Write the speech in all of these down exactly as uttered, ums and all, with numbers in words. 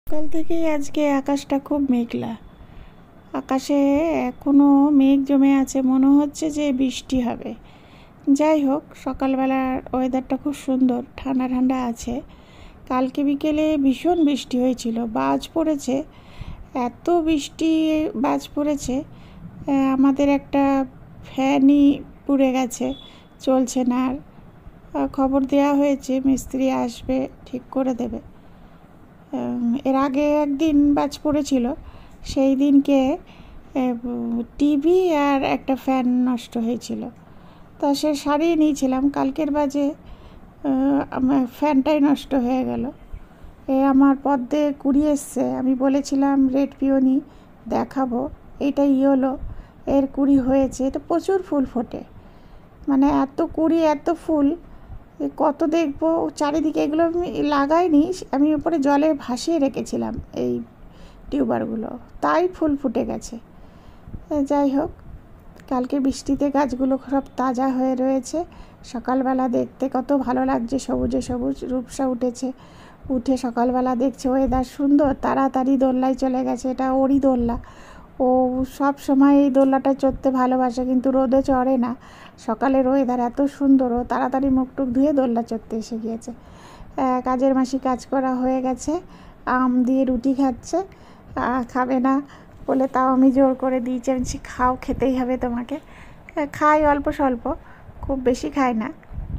সকাল থেকেই আজকে আকাশটা খুব মেঘলা। আকাশে এখনও মেঘ জমে আছে, মনে হচ্ছে যে বৃষ্টি হবে। যাই হোক, সকালবেলার ওয়েদারটা খুব সুন্দর, ঠান্ডা ঠান্ডা আছে। কালকে বিকেলে ভীষণ বৃষ্টি হয়েছিল, বাজ পড়েছে, এত বৃষ্টি বাজ পড়েছে আমাদের একটা ফ্যানই পুড়ে গেছে, চলছে না। আর খবর দেওয়া হয়েছে, মিস্ত্রি আসবে, ঠিক করে দেবে। এর আগে একদিন বাজ পড়েছিল, সেই দিনকে টিভি আর একটা ফ্যান নষ্ট হয়েছিল, তা সে সারিয়ে নিয়েছিলাম। কালকের বাজে আমার ফ্যানটাই নষ্ট হয়ে গেল। এ আমার পদ্মে কুড়ি এসছে, আমি বলেছিলাম রেড পিওনি দেখাবো, এইটা ইয়েলো, এর কুড়ি হয়েছে। এটা প্রচুর ফুল ফোটে, মানে এত কুড়ি এত ফুল কত দেখবো। চারিদিকে এগুলো আমি লাগাইনি, আমি উপরে জলে ভাসিয়ে রেখেছিলাম এই টিউবারগুলো, তাই ফুল ফুটে গেছে। যাই হোক, কালকে বৃষ্টিতে গাছগুলো সব তাজা হয়ে রয়েছে। সকালবেলা দেখতে কত ভালো লাগছে, সবুজে সবুজ রূপসা উঠেছে। উঠে সকালবেলা দেখছে ওয়েদার সুন্দর, তাড়াতাড়ি দোল্লায় চলে গেছে। এটা ওরই দোল্লা, ও সব সময় এই দোল্লাটা চড়তে ভালোবাসে, কিন্তু রোদে চড়ে না। সকালের ওয়েদার এত সুন্দর, ও তাড়াতাড়ি মুখ টুক ধুয়ে দোল্লা চড়তে এসে গিয়েছে। কাজের মাসি কাজ করা হয়ে গেছে, আম দিয়ে রুটি খাচ্ছে। খাবে না বলে তাও আমি জোর করে দিয়েছি, আমি খাও, খেতেই হবে তোমাকে। খাই অল্প স্বল্প, খুব বেশি খাই না।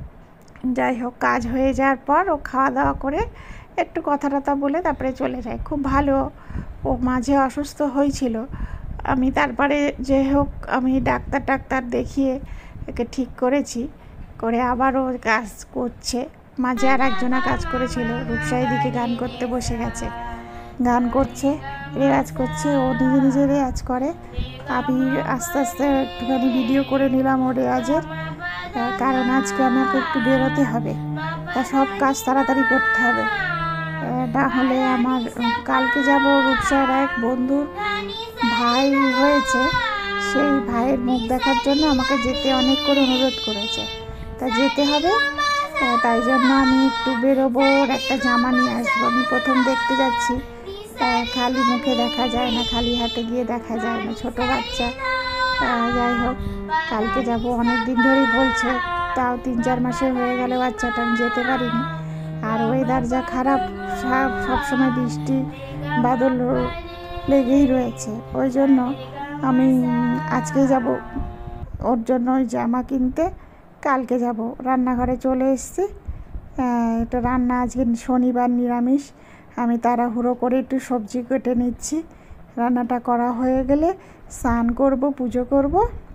যাই হোক, কাজ হয়ে যাওয়ার পর ও খাওয়া দাওয়া করে একটু কথা টথা বলে তারপরে চলে যায়। খুব ভালো, ও মাঝে অসুস্থ হয়েছিল, আমি তারপরে যে হোক আমি ডাক্তার টাক্তার দেখিয়ে একে ঠিক করেছি, করে আবারও কাজ করছে। মাঝে আর একজনা কাজ করেছিল, রূপসা এদিকে গান করতে বসে গেছে, গান করছে, রেওয়াজ করছে। ও নিজে নিজে রেওয়াজ করে, আমি আস্তে আস্তে একটুখানি ভিডিও করে নিলাম ও রেওয়াজের, কারণ আজকে আমাকে একটু বেরোতে হবে, তা সব কাজ তাড়াতাড়ি করতে হবে, না হলে আমার কালকে যাব রূপসার এক বন্ধুর ভাই হয়েছে, সেই ভাইয়ের মুখ দেখার জন্য আমাকে যেতে অনেক করে অনুরোধ করেছে, তা যেতে হবে। তাই জন্য আমি একটু বেরোবো, ওর একটা জামা নিয়ে আসবো। আমি প্রথম দেখতে যাচ্ছি, খালি মুখে দেখা যায় না, খালি হাতে গিয়ে দেখা যায় না, ছোটো বাচ্চা। যাই হোক, কালকে যাব, অনেক দিন ধরেই বলছে, তাও তিন চার মাসে হয়ে গেলে বাচ্চাটা আমি যেতে পারিনি। আর ওয়েদার যা খারাপ, সব সবসময় বৃষ্টি বাদল লেগেই রয়েছে, ওই জন্য আমি আজকে যাব ওর জন্য ওই জামা কিনতে। কালকে যাব। রান্নাঘরে চলে এসেছি, এটা রান্না আজকে শনিবার, নিরামিষ। আমি তাড়াহুড়ো করে একটু সবজি কেটে নিচ্ছি, রান্নাটা করা হয়ে গেলে স্নান করব, পুজো করব,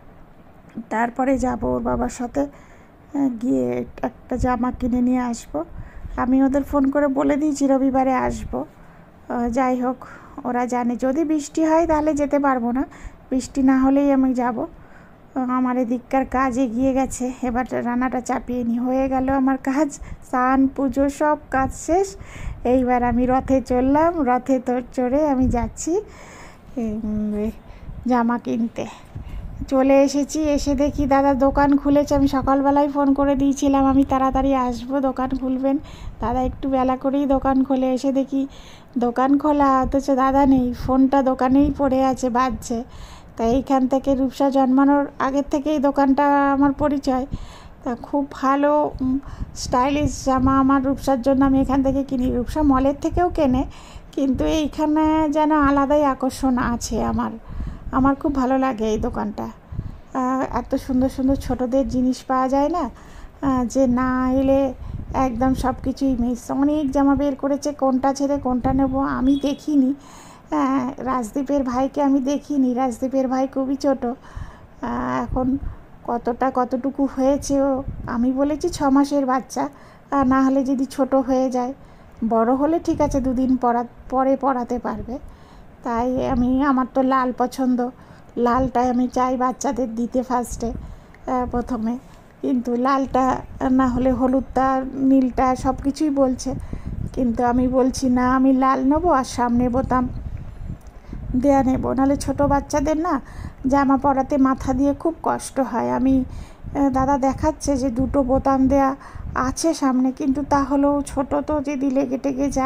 তারপরে যাব ওর বাবার সাথে, গিয়ে একটা জামা কিনে নিয়ে আসব। আমি ওদের ফোন করে বলে দিয়েছি রবিবারে আসব। যাই হোক, ওরা জানে যদি বৃষ্টি হয় তাহলে যেতে পারবো না, বৃষ্টি না হলেই আমি যাব। আমার এদিককার কাজ এগিয়ে গেছে, এবার রান্নাটা চাপিয়ে নি, হয়ে গেল আমার কাজ, স্নান পুজো সব কাজ শেষ। এইবার আমি রথে চললাম, রথে তো চড়ে আমি যাচ্ছি জামা কিনতে। চলে এসেছি, এসে দেখি দাদা দোকান খুলেছে। আমি সকালবেলায় ফোন করে দিয়েছিলাম আমি তাড়াতাড়ি আসবো, দোকান খুলবেন। দাদা একটু বেলা করেই দোকান খোলে, এসে দেখি দোকান খোলা, অথচ দাদা নেই, ফোনটা দোকানেই পড়ে আছে, বাজছে। তাই এইখান থেকে রূপসা জন্মানোর আগের থেকেই দোকানটা আমার পরিচয়, তা খুব ভালো স্টাইলিশ জামা আমার রূপসার জন্য আমি এখান থেকে কিনি। রূপসা মলের থেকেও কেনে, কিন্তু এইখানে যেন আলাদাই আকর্ষণ আছে আমার আমার খুব ভালো লাগে এই দোকানটা। এত সুন্দর সুন্দর ছোটোদের জিনিস পাওয়া যায় না, যে না এলে একদম সব কিছুই মিস। অনেক জামা বের করেছে, কোনটা ছেড়ে কোনটা নেব আমি দেখিনি। রাজদীপের ভাইকে আমি দেখিনি, রাজদীপের ভাই খুবই ছোটো, এখন কতটা কতটুকু হয়েছে ও, আমি বলেছি ছ মাসের বাচ্চা, না হলে যদি ছোট হয়ে যায়, বড় হলে ঠিক আছে দুদিন পরা পরে পরাতে পারবে। তাই আমি, আমার তো লাল পছন্দ, লালটাই আমি চাই বাচ্চাদের দিতে ফার্স্টে প্রথমে, কিন্তু লালটা না হলে হলুদটা, নীলটা সব কিছুই বলছে, কিন্তু আমি বলছি না, আমি লাল নেবো আর সামনে বোতাম দেয়া নেব, নাহলে ছোটো বাচ্চাদের না জামা পরাতে মাথা দিয়ে খুব কষ্ট হয়। আমি দাদা দেখাচ্ছে যে দুটো বোতাম দেয়া আছে সামনে, কিন্তু তাহলেও ছোটো তো যদি লেগে টেগে যায়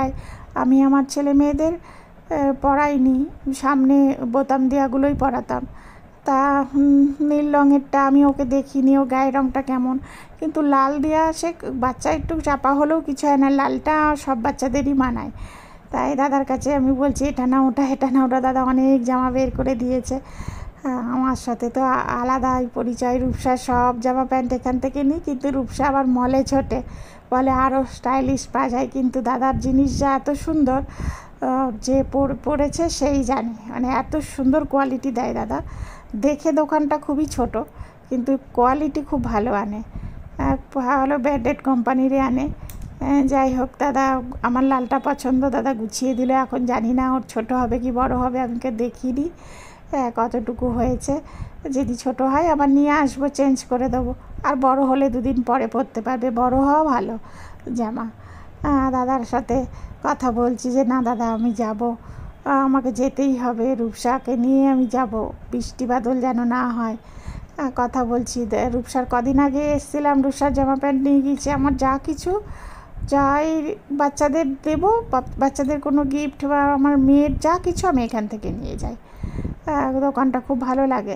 আমি আমার ছেলে মেয়েদের পরাইনি, সামনে বোতাম দেওয়াগুলোই পরাতাম। তা নীল রঙেরটা আমি ওকে দেখিনি, ও গায়ের রঙটা কেমন, কিন্তু লাল দেওয়া সে বাচ্চা একটু চাপা হলেও কিছু হয় না, লালটা সব বাচ্চাদেরই মানায়। তাই দাদার কাছে আমি বলছি এটা না ওটা, এটা না ওটা, দাদা অনেক জামা বের করে দিয়েছে। আমার সাথে তো আলাদাই পরিচয়, রূপসার সব জামা প্যান্ট এখান থেকে নিই, কিন্তু রূপসা আবার মলে ছোটে, বলে আরও স্টাইলিশ পাওয়া যায়, কিন্তু দাদার জিনিস যা এত সুন্দর, যে পড়েছে সেই জানে, মানে এত সুন্দর কোয়ালিটি দেয় দাদা। দেখে দোকানটা খুবই ছোট, কিন্তু কোয়ালিটি খুব ভালো আনে, ভালো ব্র্যান্ডেড কোম্পানিরই আনে। যাই হোক, দাদা আমার লালটা পছন্দ, দাদা গুছিয়ে দিল। এখন জানি না ওর ছোট হবে কি বড় হবে, আমাকে দেখিনি কতটুকু হয়েছে। যদি ছোট হয় আবার নিয়ে আসবো, চেঞ্জ করে দেবো, আর বড় হলে দুদিন পরে পরতে পারবে, বড় হওয়া ভালো জামা। দাদার সাথে কথা বলছি যে না দাদা আমি যাব, আমাকে যেতেই হবে, রূপসাকে নিয়ে আমি যাব, বৃষ্টি বাদল যেন না হয়। কথা বলছি, রূপসার কদিন আগে এসেছিলাম, রূপসার জামা প্যান্ট নিয়ে গিয়েছি, আমার যা কিছু যাই বাচ্চাদের দেব, বাচ্চাদের কোনো গিফট বা আমার মেয়ের যা কিছু আমি এখান থেকে নিয়ে যাই। দোকানটা খুব ভালো লাগে।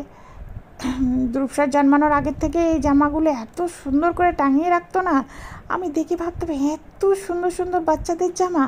রূপসার জন্মানোর আগের থেকে এই জামাগুলো এত সুন্দর করে টাঙিয়ে রাখতো না, আমি দেখে ভাবতাম এত সুন্দর সুন্দর বাচ্চাদের জামা।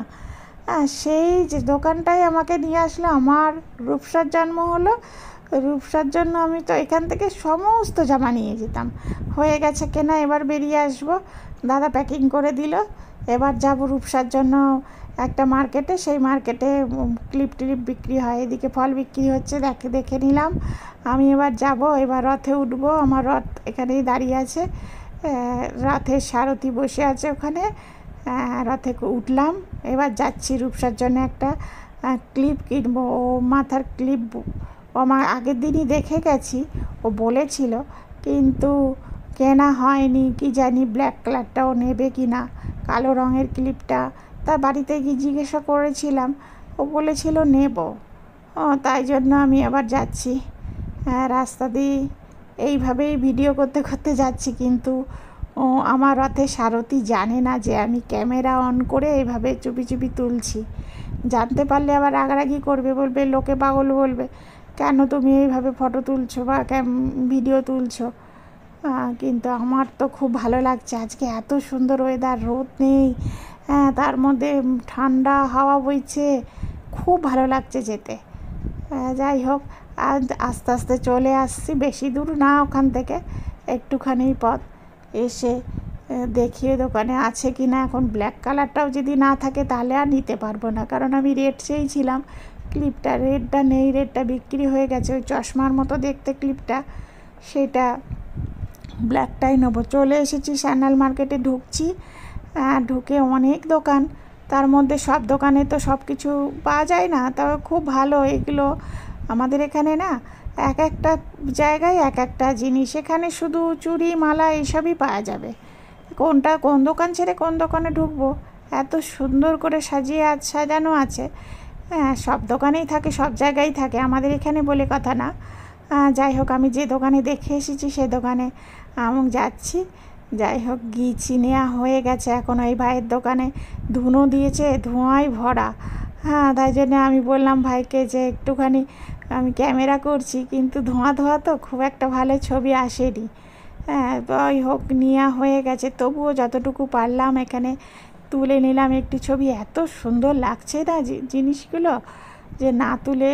সেই যে দোকানটাই আমাকে নিয়ে আসলো, আমার রূপসার জন্ম হলো, রূপসার জন্য আমি তো এখান থেকে সমস্ত জামা নিয়ে যেতাম। হয়ে গেছে কেনা, এবার বেরিয়ে আসবো, দাদা প্যাকিং করে দিল। এবার যাব রূপসার জন্য একটা মার্কেটে, সেই মার্কেটে ক্লিপ টিলিপ বিক্রি হয়, এদিকে ফল বিক্রি হচ্ছে, দেখে দেখে নিলাম। আমি এবার যাব, এবার রথে উঠবো, আমার রথ এখানেই দাঁড়িয়ে আছে, রথের সারথি বসে আছে ওখানে, রথে উঠলাম। এবার যাচ্ছি রূপসার জন্য একটা ক্লিপ কিনবো, ও মাথার ক্লিপ ও আমার আগের দিনই দেখে গেছি, ও বলেছিল, কিন্তু কেনা হয়নি, কি জানি ব্ল্যাক কালারটাও নেবে কি না, কালো রঙের ক্লিপটা। তার বাড়িতে গিয়ে জিজ্ঞাসা করেছিলাম, ও বলেছিল নেব, ও তাই জন্য আমি আবার যাচ্ছি। হ্যাঁ, রাস্তা দিয়ে এইভাবেই ভিডিও করতে করতে যাচ্ছি, কিন্তু ও আমার রথে সারথি জানে না যে আমি ক্যামেরা অন করে এইভাবে চুপি চুপি তুলছি। জানতে পারলে আবার রাগারাগি করবে, বলবে লোকে পাগল বলবে, কেন তুমি এইভাবে ফটো তুলছো বা ভিডিও তুলছো। কিন্তু আমার তো খুব ভালো লাগছে, আজকে এত সুন্দর ওয়েদার, রোদ নেই, হ্যাঁ তার মধ্যে ঠান্ডা হাওয়া বইছে, খুব ভালো লাগছে যেতে। যাই হোক, আর আস্তে আস্তে চলে আসছি, বেশি দূর না ওখান থেকে, একটুখানি পথ। এসে দেখিয়ে দোকানে আছে কি না, এখন ব্ল্যাক কালারটাও যদি না থাকে তাহলে আর নিতে পারবো না, কারণ আমি রেড চেয়েছিলাম, ক্লিপটা রেডটা নেই, রেডটা বিক্রি হয়ে গেছে, ওই চশমার মতো দেখতে ক্লিপটা, সেটা ব্ল্যাকটাই নেবো। চলে এসেছি স্যান্ডেল মার্কেটে, ঢুকছি, ঢুকে অনেক দোকান, তার মধ্যে সব দোকানে তো সব কিছু পাওয়া যায় না, তবে খুব ভালো এগুলো আমাদের এখানে না, এক একটা জায়গায় এক একটা জিনিস, এখানে শুধু চুড়ি মালা এইসবই পাওয়া যাবে, কোনটা কোন দোকান ছেড়ে কোন দোকানে ঢুকবো, এত সুন্দর করে সাজিয়ে আজ সাজানো আছে। হ্যাঁ, সব দোকানেই থাকে, সব জায়গায় থাকে, আমাদের এখানে বলে কথা না। যাই হোক, আমি যে দোকানে দেখে এসেছি সে দোকানে আমি যাচ্ছি। যাই হোক, গিয়েছি, নেওয়া হয়ে গেছে, এখন ওই ভাইয়ের দোকানে ধুনো দিয়েছে, ধোঁয়ায় ভরা। হ্যাঁ, তাই জন্য আমি বললাম ভাইকে যে একটুখানি আমি ক্যামেরা করছি, কিন্তু ধোঁয়া ধোঁয়া তো খুব একটা ভালো ছবি আসেনি। হ্যাঁ, ওই হোক, নেওয়া হয়ে গেছে, তবুও যতটুকু পারলাম এখানে তুলে নিলাম একটু ছবি। এত সুন্দর লাগছে না জিনিসগুলো যে না তুলে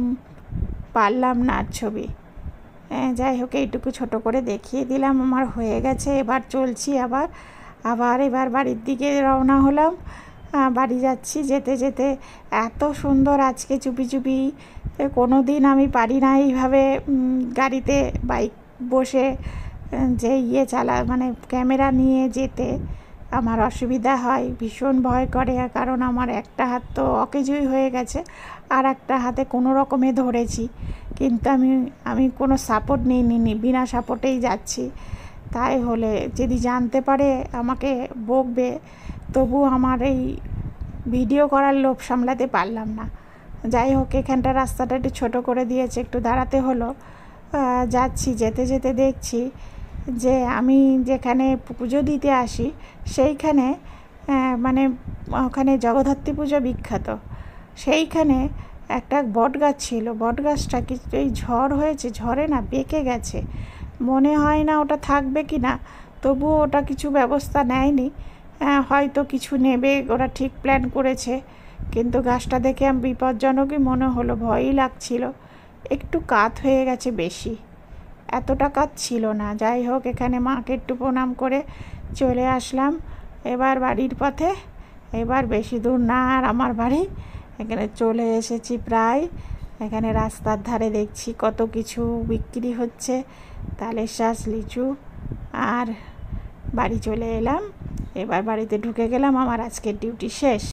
পারলাম না ছবি। যাই হোক, এইটুকু ছোট করে দেখিয়ে দিলাম, আমার হয়ে গেছে। এবার চলছি আবার আবার এবার বাড়ির দিকে রওনা হলাম, বাড়ি যাচ্ছি। যেতে যেতে এত সুন্দর আজকে চুপি চুপি, কোনো দিন আমি পারি না এইভাবে গাড়িতে বাইক বসে যে ইয়ে চালা মানে ক্যামেরা নিয়ে যেতে, আমার অসুবিধা হয়, ভীষণ ভয় করে, কারণ আমার একটা হাত তো অকেজোই হয়ে গেছে, আর একটা হাতে কোনো রকমে ধরেছি, কিন্তু আমি আমি কোনো সাপোর্ট নিই নি, বিনা সাপোর্টেই যাচ্ছি। তাই হলে যদি জানতে পারে আমাকে বকবে, তবু আমার এই ভিডিও করার লোভ সামলাতে পারলাম না। যাই হোক, এখানটা রাস্তাটা একটু ছোটো করে দিয়েছে, একটু দাঁড়াতে হলো। যাচ্ছি, যেতে যেতে দেখছি যে আমি যেখানে পুজো দিতে আসি সেইখানে মানে ওখানে জগদ্ধাত্রী পুজো বিখ্যাত। সেইখানে একটা বট গাছ ছিল, বট গাছটা কি এই ঝড় হয়েছে, ঝড়ে না বেঁকে গেছে, মনে হয় না ওটা থাকবে কি না, তবুও ওটা কিছু ব্যবস্থা নেয়নি, হয়তো কিছু নেবে, ওরা ঠিক প্ল্যান করেছে। কিন্তু গাছটা দেখে আমি বিপজ্জনকই মনে হলো, ভয়ই লাগছিল, একটু কাত হয়ে গেছে বেশি, এতটা কাত ছিল না। যাই হোক, এখানে মাকে একটু প্রণাম করে চলে আসলাম এবার বাড়ির পথে। এবার বেশি দূর না আর আমার বাড়ি, এখানে চলে এসেছি প্রায়। এখানে রাস্তার ধারে দেখছি কত কিছু বিক্রি হচ্ছে, তালের শাঁস, লিচু, আর বাড়ি চলে এলাম। এবার বাড়িতে ঢুকে গেলাম, আমার আজকের ডিউটি শেষ।